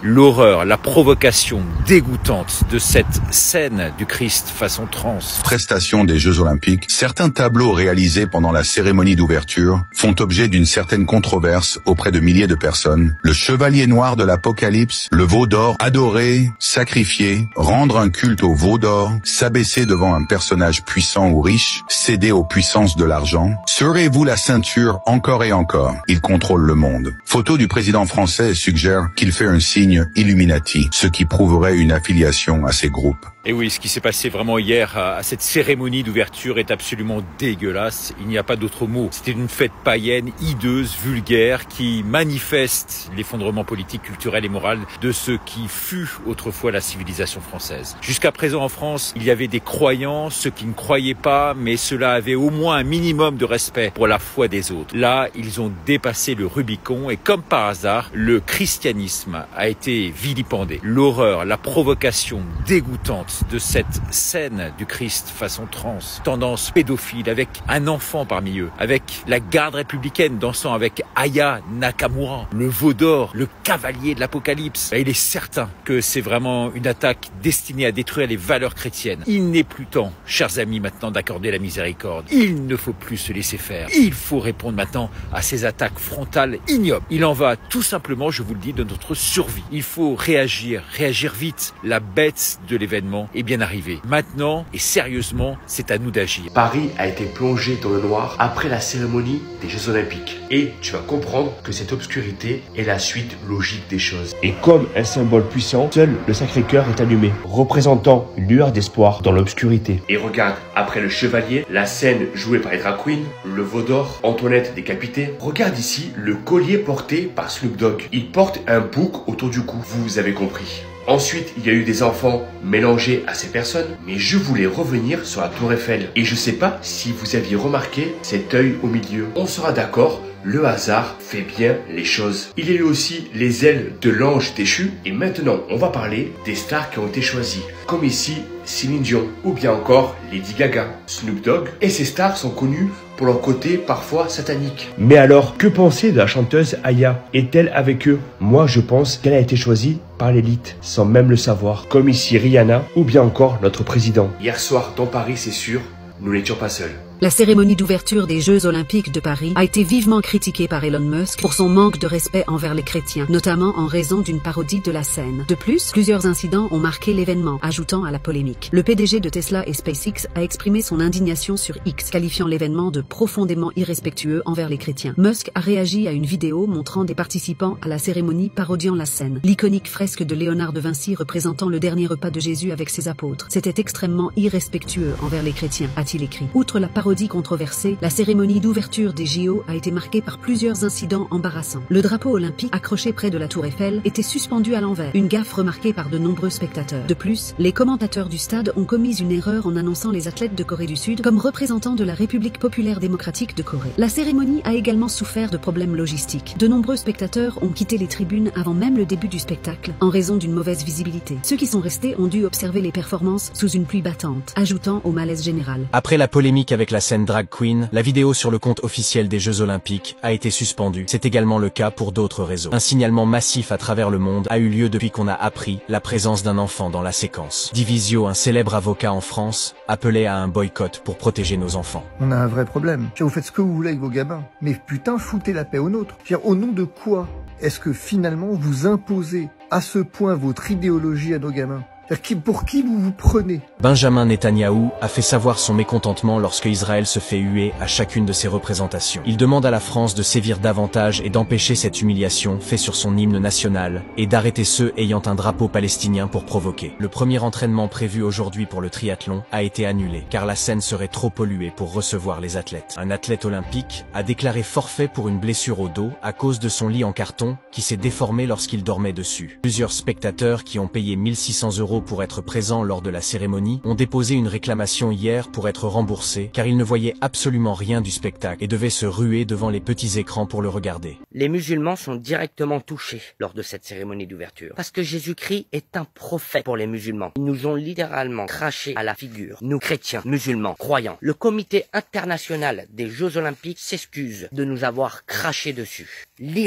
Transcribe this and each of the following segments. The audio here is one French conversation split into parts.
L'horreur, la provocation dégoûtante de cette scène du Christ façon trans. Prestation des Jeux Olympiques, certains tableaux réalisés pendant la cérémonie d'ouverture font objet d'une certaine controverse auprès de milliers de personnes. Le chevalier noir de l'Apocalypse, le veau d'or, adorer, sacrifier, rendre un culte au veau d'or, s'abaisser devant un personnage puissant ou riche, céder aux puissances de l'argent. Serez-vous la ceinture encore et encore? Il contrôle le monde. Photo du président français suggère qu'il fait un signe Illuminati, ce qui prouverait une affiliation à ces groupes. Et oui, ce qui s'est passé vraiment hier à cette cérémonie d'ouverture est absolument dégueulasse. Il n'y a pas d'autre mot. C'était une fête païenne, hideuse, vulgaire, qui manifeste l'effondrement politique, culturel et moral de ce qui fut autrefois la civilisation française. Jusqu'à présent en France, il y avait des croyants, ceux qui ne croyaient pas, mais cela avait au moins un minimum de respect pour la foi des autres. Là, ils ont dépassé le Rubicon et comme par hasard, le christianisme a été vilipendé. L'horreur, la provocation dégoûtante de cette scène du Christ façon trans, tendance pédophile avec un enfant parmi eux, avec la garde républicaine dansant avec Aya Nakamura, le veau d'or, le cavalier de l'Apocalypse. Il est certain que c'est vraiment une attaque destinée à détruire les valeurs chrétiennes. Il n'est plus temps, chers amis, maintenant d'accorder la miséricorde. Il ne faut plus se laisser faire. Il faut répondre maintenant à ces attaques frontales ignobles. Il en va tout simplement, je vous le dis, de notre survie. Il faut réagir vite. La bête de l'événement est bien arrivé. Maintenant, et sérieusement, c'est à nous d'agir. Paris a été plongé dans le noir après la cérémonie des Jeux Olympiques. Et tu vas comprendre que cette obscurité est la suite logique des choses. Et comme un symbole puissant, seul le Sacré-Cœur est allumé, représentant une lueur d'espoir dans l'obscurité. Et regarde, après le chevalier, la scène jouée par les drag queens, le veau d'or, Antoinette décapitée. Regarde ici le collier porté par Snoop Dogg. Il porte un bouc autour du cou. Vous avez compris. Ensuite, il y a eu des enfants mélangés à ces personnes, mais je voulais revenir sur la Tour Eiffel. Et je sais pas si vous aviez remarqué cet œil au milieu. On sera d'accord, le hasard fait bien les choses. Il y a eu aussi les ailes de l'ange déchu. Et maintenant, on va parler des stars qui ont été choisies. Comme ici, Céline Dion, ou bien encore Lady Gaga, Snoop Dogg. Et ces stars sont connues pour leur côté parfois satanique. Mais alors, que penser de la chanteuse Aya? Est-elle avec eux? Moi, je pense qu'elle a été choisie par l'élite, sans même le savoir. Comme ici Rihanna, ou bien encore notre président. Hier soir, dans Paris, c'est sûr, nous n'étions pas seuls. La cérémonie d'ouverture des Jeux Olympiques de Paris a été vivement critiquée par Elon Musk pour son manque de respect envers les chrétiens, notamment en raison d'une parodie de la scène. De plus, plusieurs incidents ont marqué l'événement, ajoutant à la polémique. Le PDG de Tesla et SpaceX a exprimé son indignation sur X, qualifiant l'événement de profondément irrespectueux envers les chrétiens. Musk a réagi à une vidéo montrant des participants à la cérémonie parodiant la scène. L'iconique fresque de Léonard de Vinci représentant le dernier repas de Jésus avec ses apôtres. C'était extrêmement irrespectueux envers les chrétiens, a-t-il écrit. Outre la parodie controversée, la cérémonie d'ouverture des JO a été marquée par plusieurs incidents embarrassants. Le drapeau olympique accroché près de la Tour Eiffel était suspendu à l'envers, une gaffe remarquée par de nombreux spectateurs. De plus, les commentateurs du stade ont commis une erreur en annonçant les athlètes de Corée du Sud comme représentants de la République populaire démocratique de Corée. La cérémonie a également souffert de problèmes logistiques. De nombreux spectateurs ont quitté les tribunes avant même le début du spectacle, en raison d'une mauvaise visibilité. Ceux qui sont restés ont dû observer les performances sous une pluie battante, ajoutant au malaise général. Après la polémique avec la scène drag queen, la vidéo sur le compte officiel des Jeux Olympiques a été suspendue. C'est également le cas pour d'autres réseaux. Un signalement massif à travers le monde a eu lieu depuis qu'on a appris la présence d'un enfant dans la séquence. Divisio, un célèbre avocat en France, appelait à un boycott pour protéger nos enfants. On a un vrai problème. Vous faites ce que vous voulez avec vos gamins, mais putain, foutez la paix aux nôtres. Au nom de quoi est-ce que finalement vous imposez à ce point votre idéologie à nos gamins? Pour qui vous vous prenez? Benjamin Netanyahou a fait savoir son mécontentement lorsque Israël se fait huer à chacune de ses représentations. Il demande à la France de sévir davantage et d'empêcher cette humiliation faite sur son hymne national et d'arrêter ceux ayant un drapeau palestinien pour provoquer. Le premier entraînement prévu aujourd'hui pour le triathlon a été annulé car la Seine serait trop polluée pour recevoir les athlètes. Un athlète olympique a déclaré forfait pour une blessure au dos à cause de son lit en carton qui s'est déformé lorsqu'il dormait dessus. Plusieurs spectateurs qui ont payé 1600 € pour être présents lors de la cérémonie ont déposé une réclamation hier pour être remboursés car ils ne voyaient absolument rien du spectacle et devaient se ruer devant les petits écrans pour le regarder. Les musulmans sont directement touchés lors de cette cérémonie d'ouverture parce que Jésus-Christ est un prophète pour les musulmans. Ils nous ont littéralement craché à la figure, nous chrétiens, musulmans, croyants. Le comité international des Jeux Olympiques s'excuse de nous avoir craché dessus. L'Iran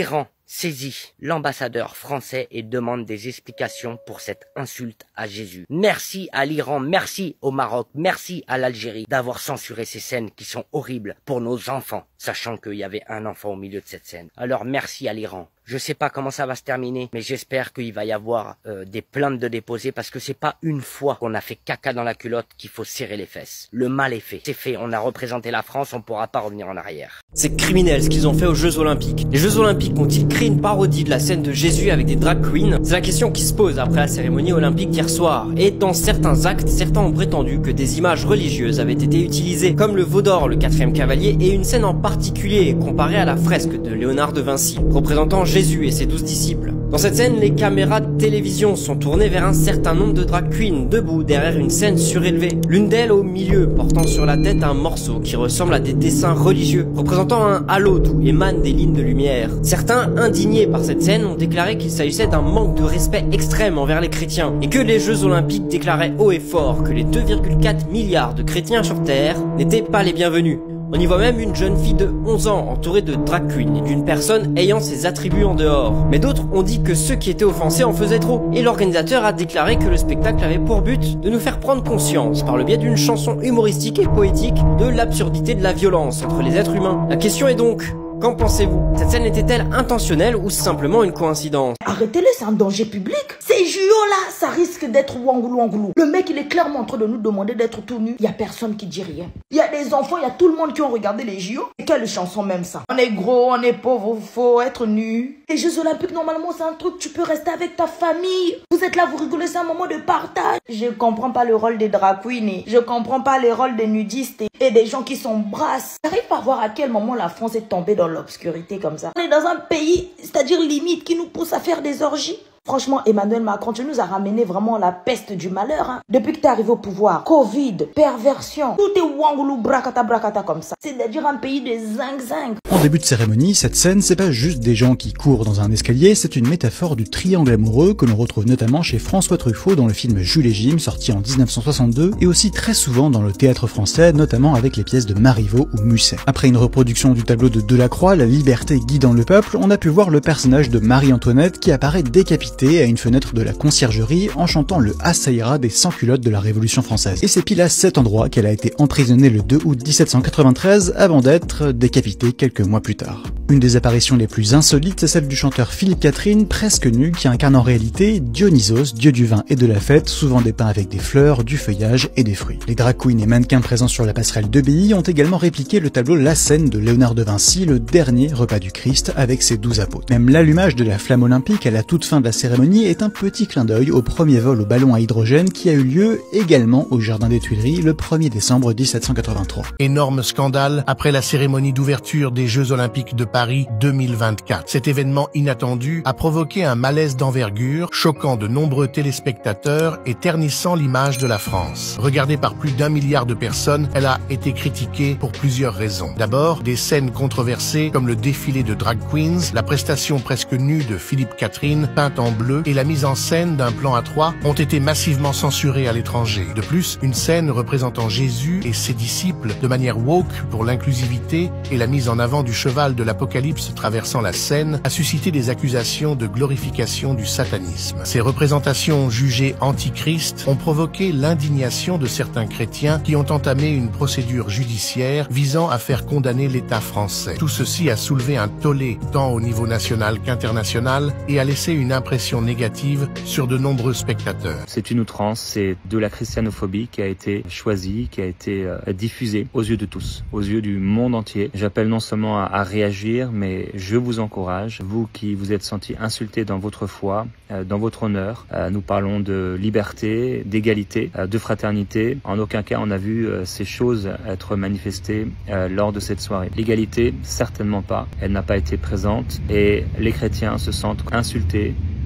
saisit l'ambassadeur français et demande des explications pour cette insulte à Jésus. Merci à l'Iran, merci au Maroc, merci à l'Algérie d'avoir censuré ces scènes qui sont horribles pour nos enfants, sachant qu'il y avait un enfant au milieu de cette scène. Alors merci à l'Iran. Je sais pas comment ça va se terminer, mais j'espère qu'il va y avoir des plaintes de déposer parce que c'est pas une fois qu'on a fait caca dans la culotte qu'il faut serrer les fesses. Le mal est fait. C'est fait. On a représenté la France, on pourra pas revenir en arrière. C'est criminel ce qu'ils ont fait aux Jeux Olympiques. Les Jeux Olympiques ont-ils créé une parodie de la scène de Jésus avec des drag queens? C'est la question qui se pose après la cérémonie olympique d'hier soir. Et dans certains actes, certains ont prétendu que des images religieuses avaient été utilisées, comme le veau d'or, le 4e cavalier, et une scène en particulier comparée à la fresque de Léonard de Vinci, représentant Jésus et ses 12 disciples. Dans cette scène, les caméras de télévision sont tournées vers un certain nombre de drag queens debout derrière une scène surélevée. L'une d'elles au milieu, portant sur la tête un morceau qui ressemble à des dessins religieux, représentant un halo d'où émanent des lignes de lumière. Certains, indignés par cette scène, ont déclaré qu'il s'agissait d'un manque de respect extrême envers les chrétiens et que les Jeux Olympiques déclaraient haut et fort que les 2,4 milliards de chrétiens sur Terre n'étaient pas les bienvenus. On y voit même une jeune fille de 11 ans entourée de drag queen et d'une personne ayant ses attributs en dehors. Mais d'autres ont dit que ceux qui étaient offensés en faisaient trop. Et l'organisateur a déclaré que le spectacle avait pour but de nous faire prendre conscience, par le biais d'une chanson humoristique et poétique, de l'absurdité de la violence entre les êtres humains. La question est donc, qu'en pensez-vous? Cette scène était-elle intentionnelle ou simplement une coïncidence? Arrêtez-le, c'est un danger public. Ces JO là, ça risque d'être wangoulou. Le mec, il est clairement en train de nous demander d'être tout nu. Il y a personne qui dit rien. Il y a des enfants, il y a tout le monde qui ont regardé les JO. Et quelle chanson même ça? On est gros, on est pauvre, faut être nu. Les Jeux Olympiques, normalement, c'est un truc, tu peux rester avec ta famille. Vous êtes là, vous rigolez, c'est un moment de partage. Je comprends pas le rôle des drag queens et je comprends pas le rôle des nudistes et des gens qui s'embrassent. J'arrive pas à voir à quel moment la France est tombée dans l'obscurité comme ça. On est dans un pays, c'est-à-dire limite, qui nous pousse à faire des orgies. Franchement, Emmanuel Macron, tu nous as ramené vraiment la peste du malheur. Hein. Depuis que tu es arrivé au pouvoir, Covid, perversion, tout est wangoulou, brakata comme ça. C'est-à-dire un pays de zinc. En début de cérémonie, cette scène, c'est pas juste des gens qui courent dans un escalier, c'est une métaphore du triangle amoureux que l'on retrouve notamment chez François Truffaut dans le film Jules et Jim, sorti en 1962, et aussi très souvent dans le théâtre français, notamment avec les pièces de Marivaux ou Musset. Après une reproduction du tableau de Delacroix, La liberté guidant le peuple, on a pu voir le personnage de Marie-Antoinette qui apparaît décapité à une fenêtre de la conciergerie en chantant le Assaïra des sans-culottes de la Révolution française. Et c'est pile à cet endroit qu'elle a été emprisonnée le 2 août 1793 avant d'être décapitée quelques mois plus tard. Une des apparitions les plus insolites, c'est celle du chanteur Philippe Catherine, presque nu, qui incarne en réalité Dionysos, dieu du vin et de la fête, souvent dépeint avec des fleurs, du feuillage et des fruits. Les drag queens et mannequins présents sur la passerelle de Billy ont également répliqué le tableau La Scène de Léonard de Vinci, le dernier repas du Christ avec ses 12 apôtres. Même l'allumage de la flamme olympique à la toute fin de la cérémonie est un petit clin d'œil au premier vol au ballon à hydrogène qui a eu lieu également au Jardin des Tuileries le 1er décembre 1783. Énorme scandale après la cérémonie d'ouverture des Jeux Olympiques de Paris 2024. Cet événement inattendu a provoqué un malaise d'envergure, choquant de nombreux téléspectateurs et ternissant l'image de la France. Regardée par plus d'1 milliard de personnes, elle a été critiquée pour plusieurs raisons. D'abord, des scènes controversées comme le défilé de drag queens, la prestation presque nue de Philippe Catherine, peinte en bleu, et la mise en scène d'un plan à 3 ont été massivement censurées à l'étranger. De plus, une scène représentant Jésus et ses disciples de manière woke pour l'inclusivité et la mise en avant du cheval de l'Apocalypse traversant la scène a suscité des accusations de glorification du satanisme. Ces représentations jugées antichrist ont provoqué l'indignation de certains chrétiens qui ont entamé une procédure judiciaire visant à faire condamner l'État français. Tout ceci a soulevé un tollé tant au niveau national qu'international et a laissé une impression négative sur de nombreux spectateurs. C'est une outrance, c'est de la christianophobie qui a été choisie, qui a été diffusée aux yeux de tous, aux yeux du monde entier. J'appelle non seulement à réagir, mais je vous encourage, vous qui vous êtes sentis insultés dans votre foi, dans votre honneur. Nous parlons de liberté, d'égalité, de fraternité. En aucun cas on a vu ces choses être manifestées lors de cette soirée. L'égalité, certainement pas, elle n'a pas été présente et les chrétiens se sentent insultés,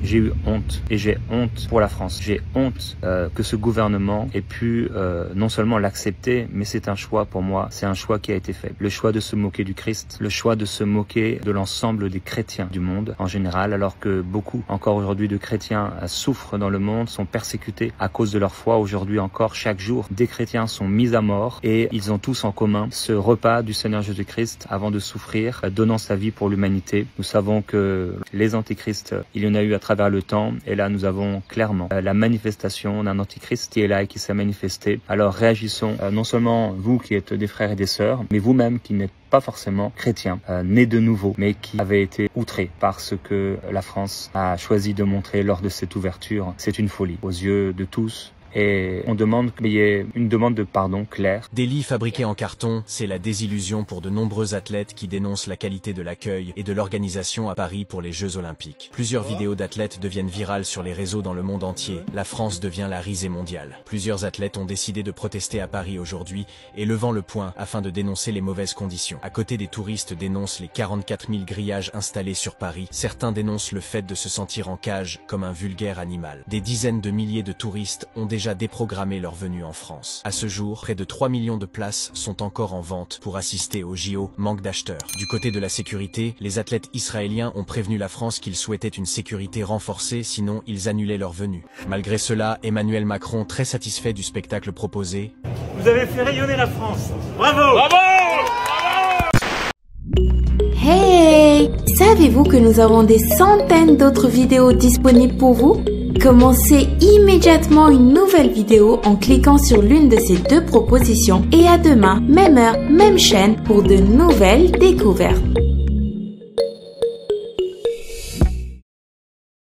J'ai eu honte et j'ai honte pour la France. J'ai honte que ce gouvernement ait pu non seulement l'accepter, mais c'est un choix pour moi, c'est un choix qui a été fait. Le choix de se moquer du Christ, le choix de se moquer de l'ensemble des chrétiens du monde en général, alors que beaucoup encore aujourd'hui de chrétiens souffrent dans le monde, sont persécutés à cause de leur foi. Aujourd'hui encore, chaque jour, des chrétiens sont mis à mort et ils ont tous en commun ce repas du Seigneur Jésus-Christ avant de souffrir, donnant sa vie pour l'humanité. Nous savons que les antichrists, il y en a eu à travers le temps et là nous avons clairement la manifestation d'un antichrist qui est là et qui s'est manifesté. Alors réagissons, non seulement vous qui êtes des frères et des sœurs, mais vous-même qui n'êtes pas forcément chrétien, né de nouveau, mais qui avait été outré par ce que la France a choisi de montrer lors de cette ouverture. C'est une folie aux yeux de tous. Et on demande qu'il y ait une demande de pardon claire. Des lits fabriqués en carton, c'est la désillusion pour de nombreux athlètes qui dénoncent la qualité de l'accueil et de l'organisation à Paris pour les Jeux Olympiques. Plusieurs vidéos d'athlètes deviennent virales sur les réseaux dans le monde entier. La France devient la risée mondiale. Plusieurs athlètes ont décidé de protester à Paris aujourd'hui et levant le poing afin de dénoncer les mauvaises conditions. À côté des touristes dénoncent les 44 000 grillages installés sur Paris. Certains dénoncent le fait de se sentir en cage comme un vulgaire animal. Des dizaines de milliers de touristes ont déjà déprogrammé leur venue en France. À ce jour, près de 3 millions de places sont encore en vente pour assister aux JO, manque d'acheteurs. Du côté de la sécurité, les athlètes israéliens ont prévenu la France qu'ils souhaitaient une sécurité renforcée, sinon ils annulaient leur venue. Malgré cela, Emmanuel Macron, très satisfait du spectacle proposé. Vous avez fait rayonner la France. Bravo! Bravo! Hey! Savez-vous que nous avons des centaines d'autres vidéos disponibles pour vous? Commencez immédiatement une nouvelle vidéo en cliquant sur l'une de ces deux propositions et à demain, même heure, même chaîne pour de nouvelles découvertes.